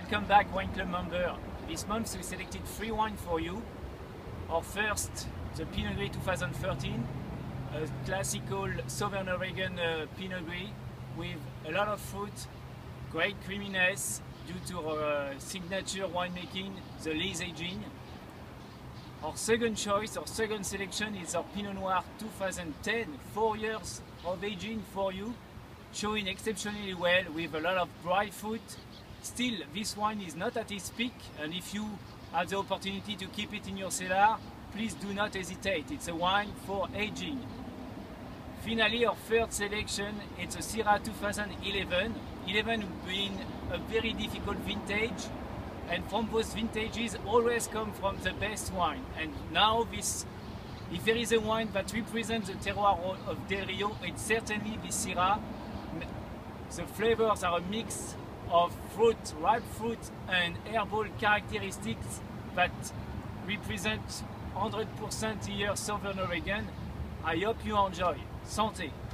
Welcome back, Wine Club member. This month we selected 3 wines for you. Our first, the Pinot Gris 2013, a classical Southern Oregon Pinot Gris with a lot of fruit, great creaminess due to our signature winemaking, the lees aging. Our second choice, our second selection is our Pinot Noir 2010, 4 years of aging for you, showing exceptionally well with a lot of dry fruit. Still, this wine is not at its peak, and if you have the opportunity to keep it in your cellar, please do not hesitate. It's a wine for aging. Finally, our third selection, it's a Syrah 2011. 11 being a very difficult vintage, and from those vintages always come from the best wine. And now this, if there is a wine that represents the terroir of Del Rio, it's certainly the Syrah. The flavors are a mix of fruit, ripe fruit and herbal characteristics that represent 100% here Southern Oregon. I hope you enjoy. Santé!